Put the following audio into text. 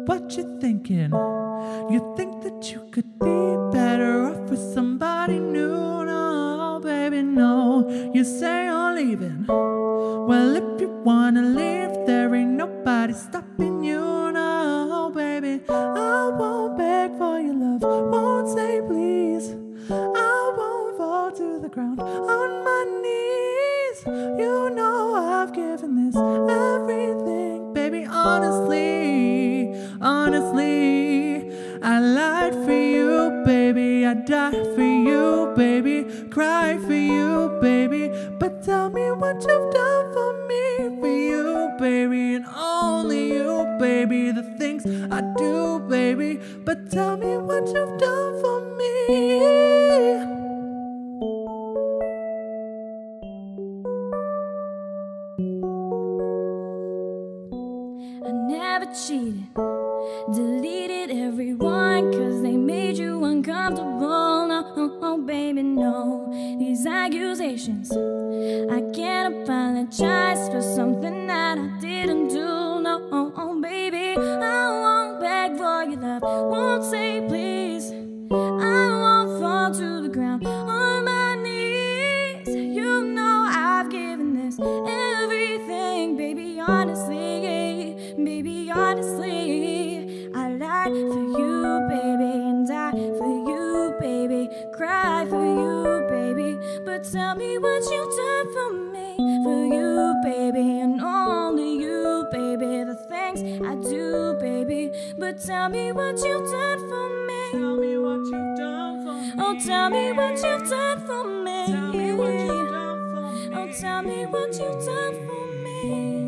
what you thinking? You think that you could be better off with somebody new? No, baby, no. You say you're leaving. Well, if you wanna leave, there ain't nobody stopping you. No, baby, I won't beg for your love, won't say please. I won't fall to the ground on my knees. You know I've given this everything, baby, honestly, honestly. I lied for you, baby, I died for you, baby, cry for you, baby. But tell me what you've done for me, for you, baby, and only you, baby. The things I do, baby, but tell me what you've done for me. I never cheated, deleted everyone, 'cause they made you uncomfortable. No, baby, no. These accusations, I can't apologize for something that I didn't do. No, baby, I won't beg for your love, won't say please. I won't fall to the ground on my knees. You know I've given this everything, baby, honestly, baby, honestly. I lied for you, baby, and died for you, baby, cry for you, baby. But tell me what you've done for me, for you, baby, and only you, baby. The things I do, baby, but tell me what you've done for me. Tell me what you've done for me. Oh, tell me what you've done for me. Tell me what you've done for me. Oh, tell me what you've done for me.